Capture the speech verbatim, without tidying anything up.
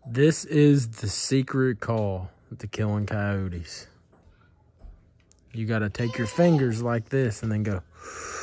This is the secret call to killing coyotes. You got to take your fingers like this and then go